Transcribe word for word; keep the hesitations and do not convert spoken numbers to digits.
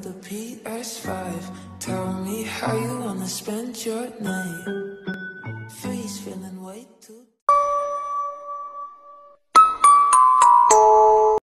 the P S five. Tell me how you wanna spend your night.